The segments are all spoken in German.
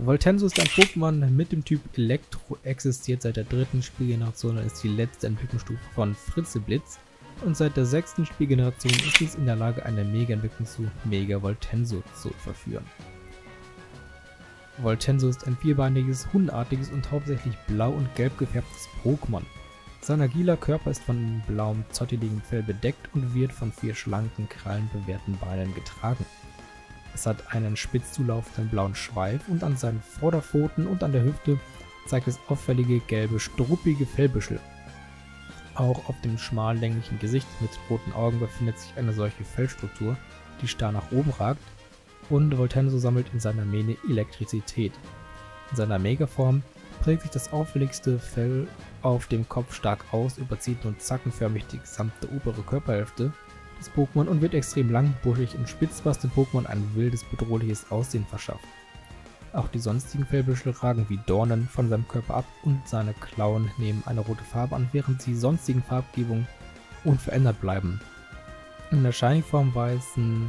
Voltenso ist ein Pokémon mit dem Typ Elektro, existiert seit der 3. Spielgeneration und ist die letzte Entwicklungsstufe von Fritzeblitz. Und seit der 6. Spielgeneration ist es in der Lage, eine Mega-Entwicklung zu Mega Voltenso zu verführen. Voltenso ist ein vierbeiniges, hundartiges und hauptsächlich blau und gelb gefärbtes Pokémon. Sein agiler Körper ist von blauem, zotteligem Fell bedeckt und wird von 4 schlanken, krallenbewehrten Beinen getragen. Es hat einen spitz zulaufenden blauen Schweif und an seinen Vorderpfoten und an der Hüfte zeigt es auffällige gelbe, struppige Fellbüschel. Auch auf dem schmalen, länglichen Gesicht mit roten Augen befindet sich eine solche Fellstruktur, die starr nach oben ragt, und Voltenso sammelt in seiner Mähne Elektrizität. In seiner Megaform prägt sich das auffälligste Fell auf dem Kopf stark aus, überzieht nun zackenförmig die gesamte obere Körperhälfte des Pokémon und wird extrem lang, buschig und spitz, was dem Pokémon ein wildes, bedrohliches Aussehen verschafft. Auch die sonstigen Fellbüschel ragen wie Dornen von seinem Körper ab und seine Klauen nehmen eine rote Farbe an, während die sonstigen Farbgebungen unverändert bleiben. In der Shiny-Form weisen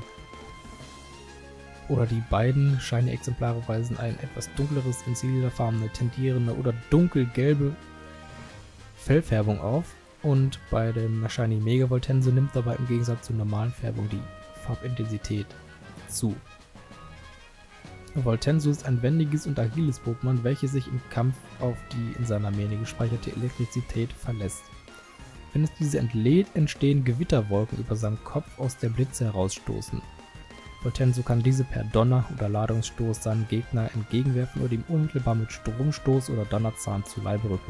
die beiden Shiny-Exemplare weisen ein etwas dunkleres, ins lilafarbene tendierende oder dunkelgelbe Fellfärbung auf. Und bei dem Shiny Mega Voltenso nimmt dabei im Gegensatz zur normalen Färbung die Farbintensität zu. Voltenso ist ein wendiges und agiles Pokémon, welches sich im Kampf auf die in seiner Mähne gespeicherte Elektrizität verlässt. Wenn es diese entlädt, entstehen Gewitterwolken über seinem Kopf, aus der Blitze herausstoßen. Voltenso kann diese per Donner oder Ladungsstoß seinen Gegner entgegenwerfen oder ihm unmittelbar mit Stromstoß oder Donnerzahn zu Leibe rücken.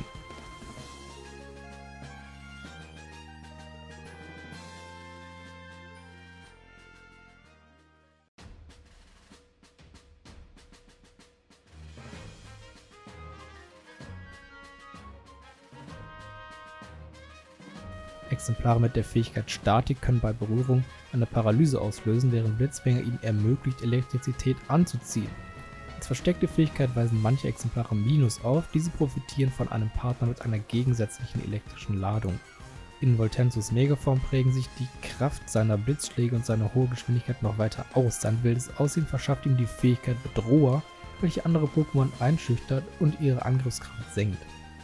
Exemplare mit der Fähigkeit Statik können bei Berührung eine Paralyse auslösen, während Blitzfänger ihnen ermöglicht, Elektrizität anzuziehen. Als versteckte Fähigkeit weisen manche Exemplare Minus auf, diese profitieren von einem Partner mit einer gegensätzlichen elektrischen Ladung. In Voltensos Megaform prägen sich die Kraft seiner Blitzschläge und seine hohe Geschwindigkeit noch weiter aus. Sein wildes Aussehen verschafft ihm die Fähigkeit Bedroher, welche andere Pokémon einschüchtert und ihre Angriffskraft senkt.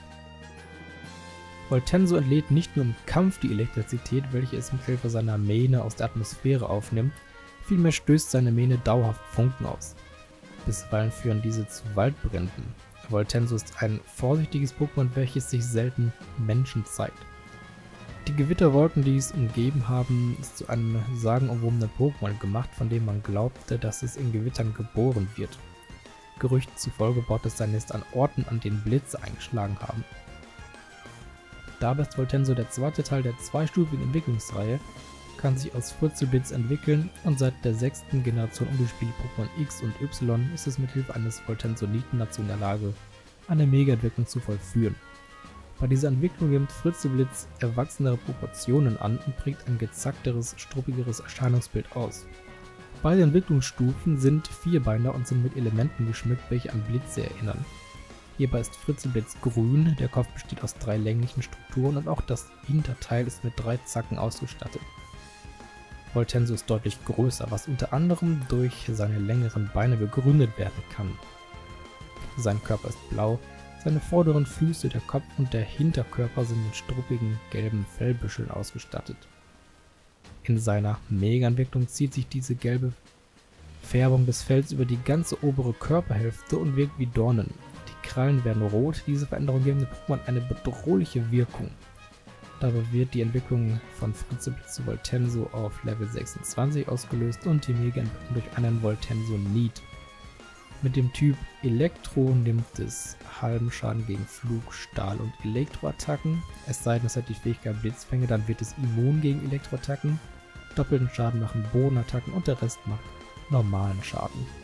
Voltenso entlädt nicht nur im Kampf die Elektrizität, welche es mit Hilfe seiner Mähne aus der Atmosphäre aufnimmt, vielmehr stößt seine Mähne dauerhaft Funken aus. Bisweilen führen diese zu Waldbränden. Voltenso ist ein vorsichtiges Pokémon, welches sich selten Menschen zeigt. Die Gewitterwolken, die es umgeben haben, ist zu einem sagenumwobenen Pokémon gemacht, von dem man glaubte, dass es in Gewittern geboren wird. Gerüchten zufolge baut es sein Nest an Orten, an denen Blitze eingeschlagen haben. Dabei ist Voltenso der zweite Teil der zweistufigen Entwicklungsreihe, kann sich aus Fritzeblitz entwickeln und seit der 6. Generation ungespielte Pokémon X und Y ist es mit Hilfe eines Voltensoniten dazu in der Lage, eine Mega-Entwicklung zu vollführen. Bei dieser Entwicklung nimmt Fritzeblitz erwachsenere Proportionen an und prägt ein gezackteres, struppigeres Erscheinungsbild aus. Beide Entwicklungsstufen sind Vierbeiner und sind mit Elementen geschmückt, welche an Blitze erinnern. Hierbei ist Fritzeblitz grün, der Kopf besteht aus 3 länglichen Strukturen und auch das Hinterteil ist mit 3 Zacken ausgestattet. Voltenso ist deutlich größer, was unter anderem durch seine längeren Beine begründet werden kann. Sein Körper ist blau, seine vorderen Füße, der Kopf und der Hinterkörper sind mit struppigen gelben Fellbüscheln ausgestattet. In seiner Mega-Entwicklung zieht sich diese gelbe Färbung des Fells über die ganze obere Körperhälfte und wirkt wie Dornen. Die Krallen werden rot, diese Veränderung geben dem Pokémon eine bedrohliche Wirkung. Dabei wird die Entwicklung von Fritzeblitz zu Voltenso auf Level 26 ausgelöst und die Mega-Entwicklung durch einen Voltenso-Need. Mit dem Typ Elektro nimmt es halben Schaden gegen Flug-, Stahl- und Elektroattacken, es sei denn es hat die Fähigkeit Blitzfänge, dann wird es immun gegen Elektroattacken, doppelten Schaden machen Bodenattacken und der Rest macht normalen Schaden.